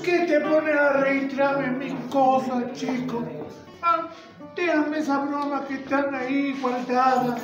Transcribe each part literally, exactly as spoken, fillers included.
qué te pones a registrarme mis cosas, chico? Ah, déjame esa broma que están ahí guardadas.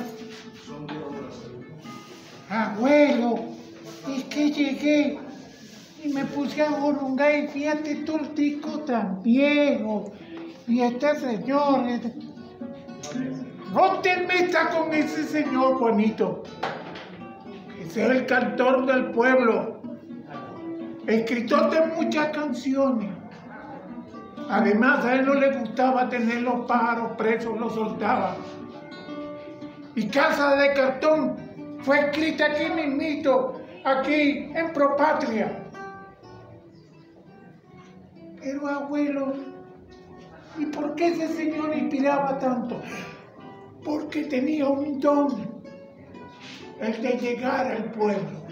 Abuelo, es que llegué y me puse a jorungar y fíjate tú el disco tan viejo. Y este señor, este... no te metas con ese señor, Juanito. Ese es el cantor del pueblo, escritor de muchas canciones. Además, a él no le gustaba tener los pájaros presos, los soltaba. Y Casa de Cartón fue escrita aquí mismito, aquí en Propatria. Pero abuelo, ¿y por qué ese señor inspiraba tanto? Porque tenía un don, el de llegar al pueblo.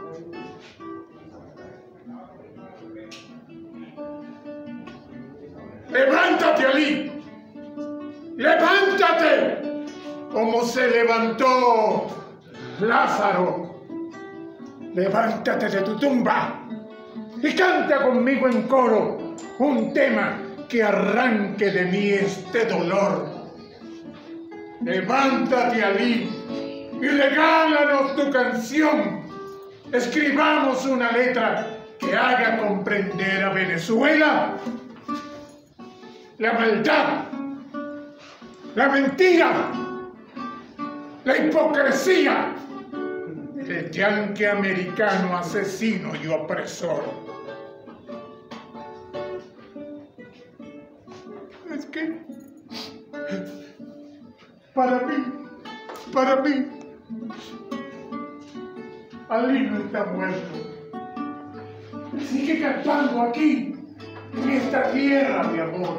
¡Levántate, Alí! ¡Levántate! Como se levantó Lázaro. Levántate de tu tumba y canta conmigo en coro un tema que arranque de mí este dolor. Levántate, Alí, y regálanos tu canción. Escribamos una letra que haga comprender a Venezuela la maldad, la mentira, la hipocresía del yanqui americano asesino y opresor. Es que para mí, para mí, Alí no está muerto. Sigue cantando aquí, en esta tierra de amor.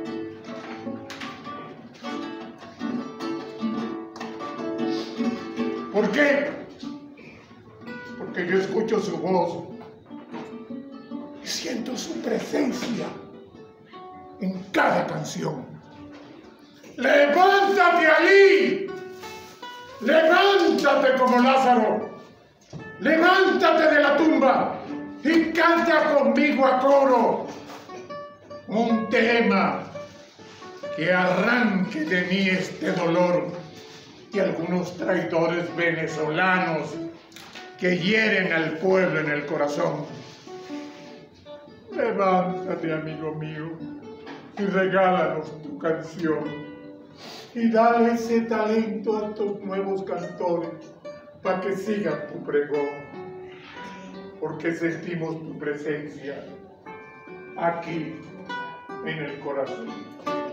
¿Por qué? Porque yo escucho su voz y siento su presencia en cada canción. ¡Levántate, Alí! ¡Levántate como Lázaro! ¡Levántate de la tumba y canta conmigo a coro un tema que arranque de mí este dolor y algunos traidores venezolanos que hieren al pueblo en el corazón? Levántate, amigo mío, y regálanos tu canción y dale ese talento a estos nuevos cantores para que sigan tu pregón, porque sentimos tu presencia aquí en el corazón.